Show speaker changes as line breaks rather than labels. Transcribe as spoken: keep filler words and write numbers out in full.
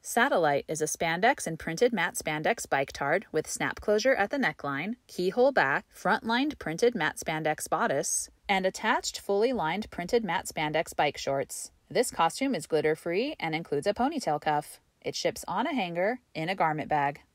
Satellite is a spandex and printed matte spandex bike tard with snap closure at the neckline, keyhole back, front-lined printed matte spandex bodice, and attached fully lined printed matte spandex bike shorts. This costume is glitter-free and includes a ponytail cuff. It ships on a hanger in a garment bag.